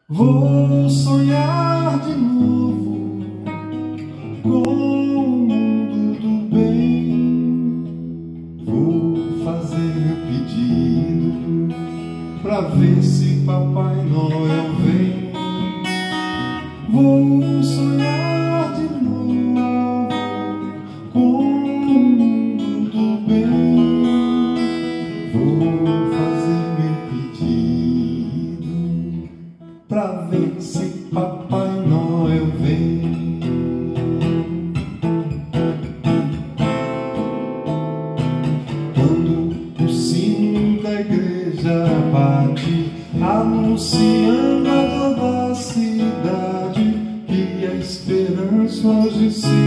Vou sonhar de novo com o mundo do bem. Vou fazer meu pedido pra ver se Papai Noel vem. Vou sonhar de novo com o mundo do bem. Vou fazer meu pedido pra ver se Papai Noel vem. Quando o sino da igreja bate, anunciando a toda a cidade que a esperança hoje se